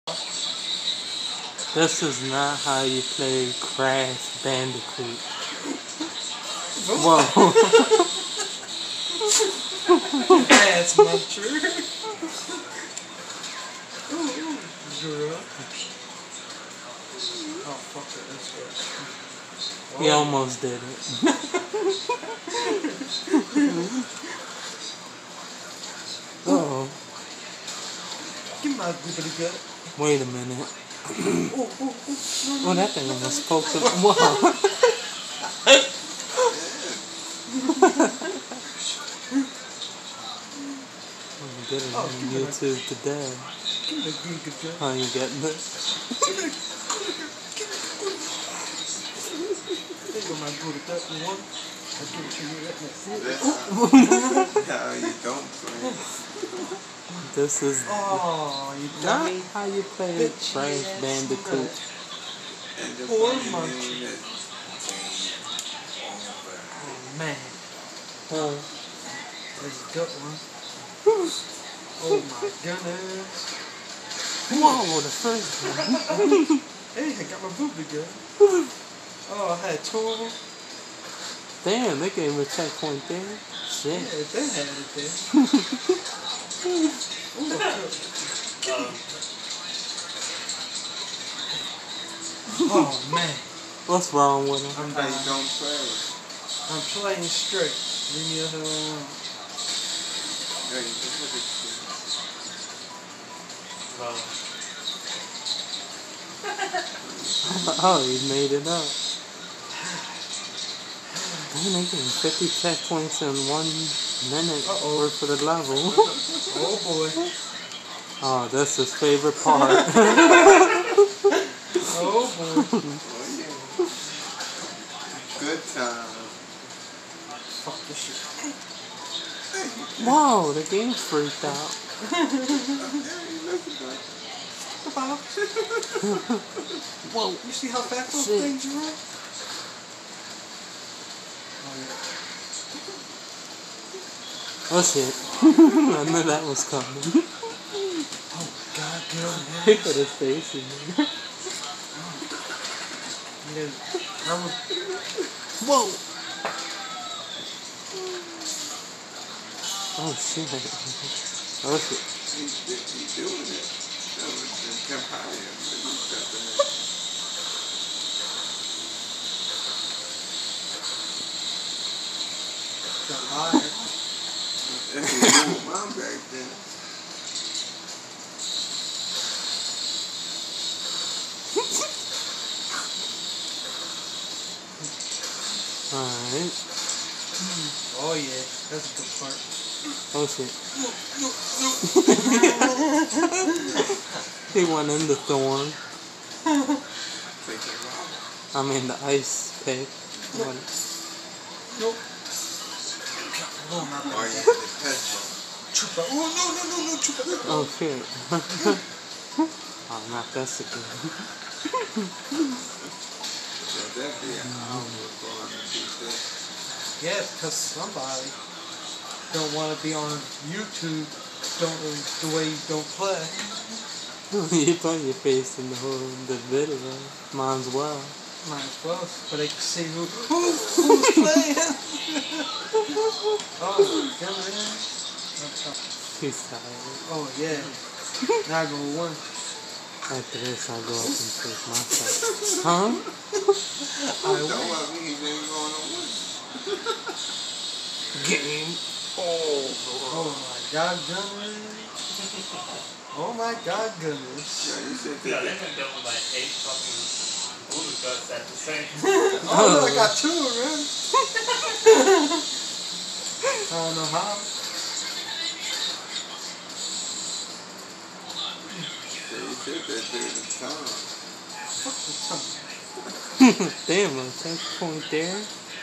This is not how you play Crash Bandicoot. Whoa. That's not true. Girl. Oh, fuck it, let's go. He almost did it. Uh-oh. Give my goobity gut. Wait a minute. No, That thing was supposed to... Whoa. I'm getting on YouTube today. Give me the goobity gut. How you getting it? There you go, my goobity gut. One. I give it to you right next to That's how you don't play. This is Oh, you not dummy. how you play Bitch Crash ass Bandicoot. And the Poor funny monkey. thing is, Oh, man. Oh. There's a gut one. Oh, my goodness. Whoa, the first one. Hey, I got my goobity gut. Oh, I had two of them. Damn, they gave him a checkpoint there. Yeah, Shit. they had it there. Oh man, What's wrong with him? I'm how you dying. don't play. I'm playing straight. Leave me the hell alone. Yeah, you just look at Oh, he made it up. Damn, they getting 50 checkpoints in 1 minute worth of the level. Oh boy. Oh, that's his favorite part. Oh boy. Oh yeah. Good time. Fuck this shit. Whoa, the game freaked out. Yeah, you look at that. Whoa. You see how fast those Shit. things run? What's it? I knew that was coming. Oh god, girl. He put his face in there. Yeah, I was. Whoa. Oh shit. Oh shit. He doing it. That was the Empire. Got higher. That's what you mom back then. Alright. Oh yeah, that's a good part. Oh shit. He went in the thorn. I mean the ice pick. Nope. Oh my Or god. you had the petrol. Chupa. Oh no, chupa. Oh shit. Oh, not this again. So that'd be an hour going to do that. Yeah, because somebody don't want to be on YouTube the way you don't play. You put your face in the video. Might as well. Might as well, but they can see who's playing. Oh, goodness. He's tired. Oh, yeah. Now I go one. After this, I'll go up and take myself. Huh? Don't want me, he's ain't going to win. Game. Oh, my God, goodness. Oh, my God, goodness. Yeah, you said Yeah, that. they've been done with like 8 fucking booty guts at the same Oh, no, I got two, man. I don't know how. You said that during the time. Fuck the tongue. Damn, a checkpoint there.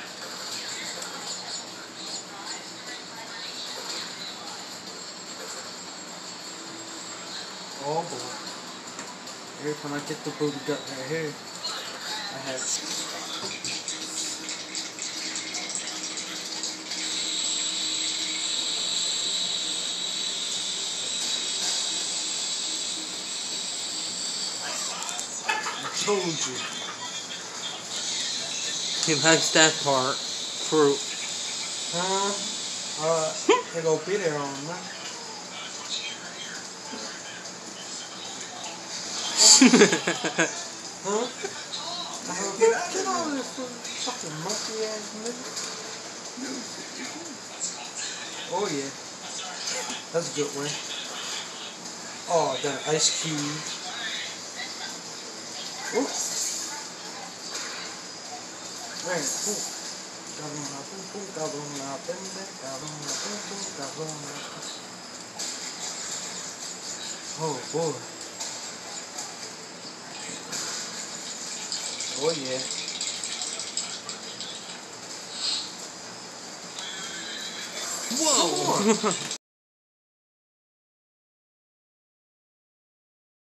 Oh boy. Every time I get the booty gut right here, I have. told you. He likes that part. Fruit. It gonna be there on that. Huh? Get out of this fucking monkey ass nigga. Oh yeah. That's a good one. Oh, that ice cube. Oops. Man, oh boy. Oh yeah. Whoa!